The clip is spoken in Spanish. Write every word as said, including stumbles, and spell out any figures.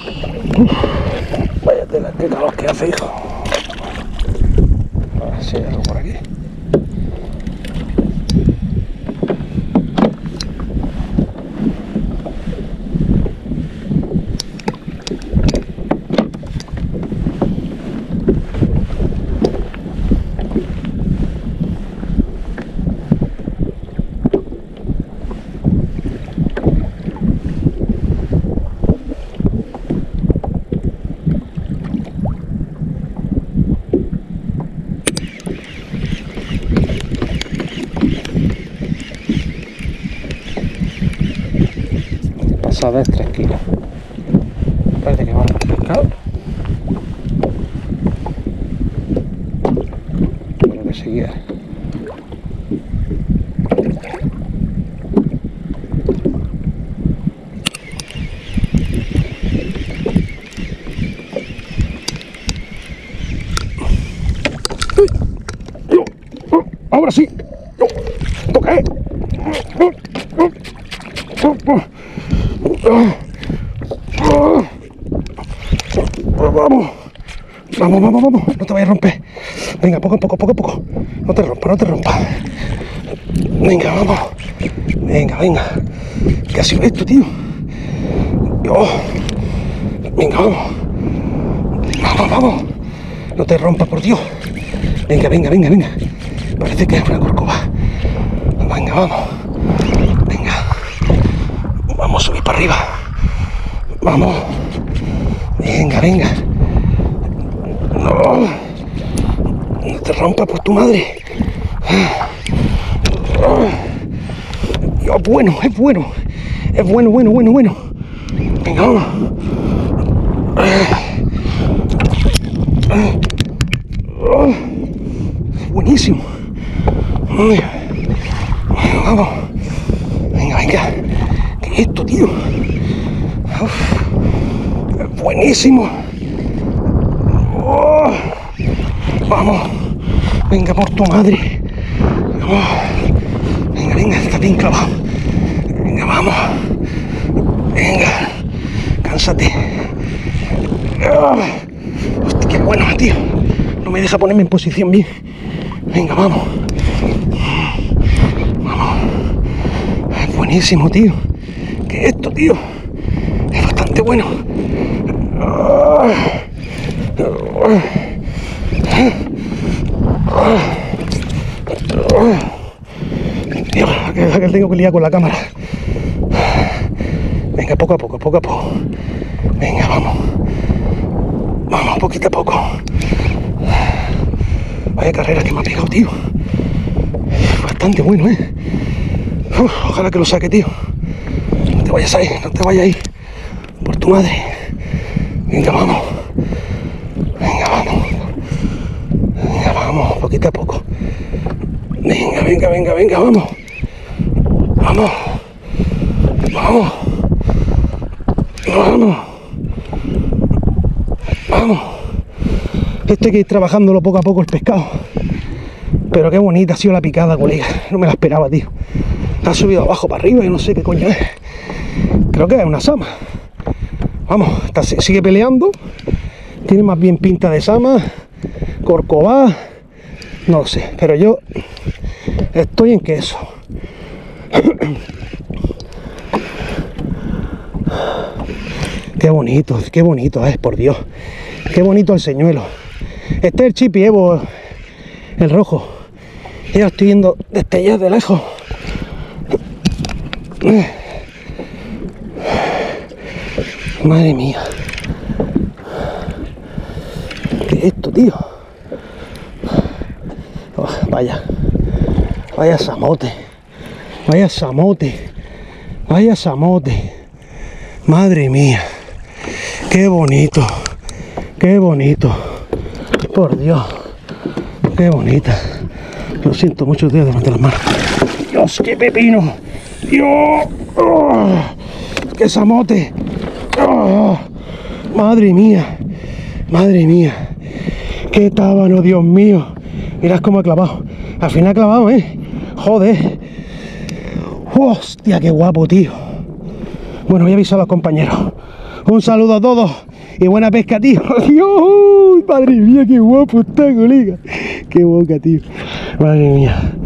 Uf, vaya tela, qué calor que hace, hijo. A ver si hay algo por aquí. Pasada es tres kilos. Parece que vamos a pescar. Pero que seguía. Ahora sí. Toqué. Vamos, vamos, vamos, vamos, no te vayas a romper. Venga, poco a poco, poco a poco. No te rompas, no te rompas. Venga, vamos. Venga, venga. ¿Qué ha sido esto, tío? Oh. Venga, vamos. Vamos, vamos. No te rompas, por Dios. Venga, venga, venga, venga. Parece que es una corcova. Venga, vamos. Venga. Vamos a subir para arriba. Vamos. Venga, venga. No. No te rompas por tu madre. Es bueno, es bueno. Es bueno, bueno, bueno, bueno. Venga, vamos. Buenísimo. Vamos. Venga, venga. ¿Qué es esto, tío? Uf. Buenísimo. Oh. Vamos. Venga, por tu madre. Oh. Venga, venga, está bien clavado. Venga, vamos. Venga. Cánsate. Oh. Hostia, qué bueno, tío. No me deja ponerme en posición bien. Venga, vamos. Vamos. Es buenísimo, tío. ¿Qué es esto, tío? Es bastante bueno. Dios, que, que tengo que liar con la cámara. Venga, poco a poco, poco a poco. Venga, vamos. Vamos, poquito a poco. Vaya carrera que me ha pegado, tío. Bastante bueno, ¿eh? Uf, ojalá que lo saque, tío. No te vayas ahí, no te vayas ahí. Por tu madre. Venga, vamos. Venga, vamos. Venga, vamos, poquito a poco. Venga, venga, venga, venga, vamos. Vamos. Vamos. Vamos. Vamos. Esto hay que ir trabajándolo poco a poco el pescado. Pero qué bonita ha sido la picada, colega. No me la esperaba, tío. Ha subido abajo para arriba y no sé qué coño es. Creo que es una sama. Vamos, está, sigue peleando. Tiene más bien pinta de sama. Corcová. No sé, pero yo estoy en queso. Qué bonito, qué bonito es, por Dios. Qué bonito el señuelo. Este es el Chippy Evo, el rojo. Ya lo estoy viendo destellar de lejos. Madre mía. ¿Qué es esto, tío? Oh, vaya. Vaya samote. Vaya samote. Vaya samote. Madre mía. Qué bonito. Qué bonito. Por Dios. Qué bonita. Lo siento mucho, tío, de levantar las manos. Dios, qué pepino. Dios. Oh, qué samote. Oh, madre mía. Madre mía. Qué tábano, Dios mío. Mirad cómo ha clavado. Al final ha clavado, ¿eh? Joder. Hostia, qué guapo, tío. Bueno, voy a avisar a los compañeros. Un saludo a todos y buena pesca, tío. Dios, madre mía, qué guapo está, colega. Qué boca, tío. Madre mía.